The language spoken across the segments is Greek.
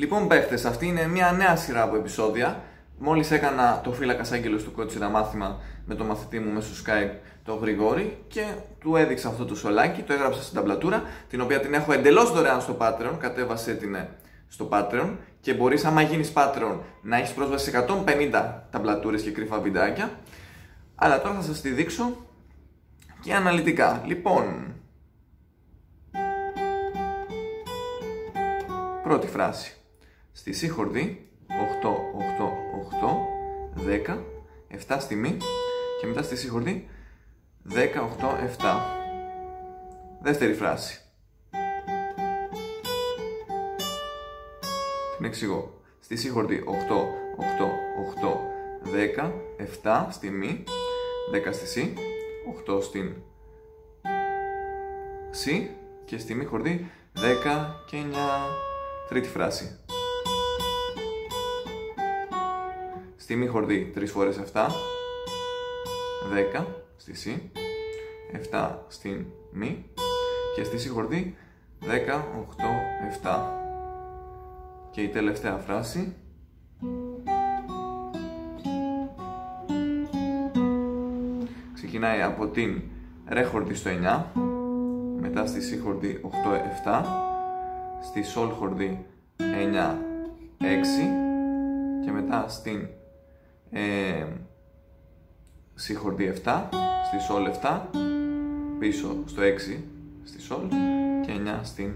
Λοιπόν παίχτες, αυτή είναι μια νέα σειρά από επεισόδια. Μόλις έκανα το φύλακας άγγελος του Κότσιρα μάθημα με το μαθητή μου μέσω Skype, τον Γρηγόρη, και του έδειξα αυτό το σολάκι, το έγραψα στην ταμπλατούρα, την οποία την έχω εντελώς δωρεάν στο Patreon. Κατέβασέ την στο Patreon και μπορείς, άμα γίνεις Patreon, να έχεις πρόσβαση σε 150 ταμπλατούρες και κρυφά βιντεάκια. Αλλά τώρα θα σας τη δείξω και αναλυτικά. Λοιπόν, πρώτη φράση. Στη σι χορδή 8, 8, 8, 10, 7 στη μη, και μετά στη σι χορδή 10, 8, 7. Δεύτερη φράση. Την εξηγώ. Στη σι χορδή 8, 8, 8, 10, 7 στη μη, 10 στη σι, 8 στην σι και στη μη χορδή 10 και 9. Τρίτη φράση. Στη μη χορδή 3 φορές 7, 10 στη σι, 7 στην μη και στη σι χορδή 10, 8, 7. Και η τελευταία φράση. Ξεκινάει από την ρε χορδή στο 9, μετά στη σι χορδή 8, 7, στη σολ χορδή 9, 6 και μετά στην σι χορδή 7, στη σολ 7, πίσω στο 6 στη σολ και 9 στην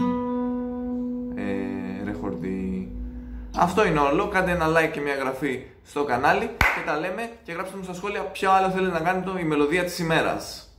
ρε χορδή. Αυτό είναι όλο. Κάντε ένα like και μια εγγραφή στο κανάλι και τα λέμε, και γράψτε μου στα σχόλια ποιο άλλο θέλετε να κάνετε η μελωδία της ημέρας.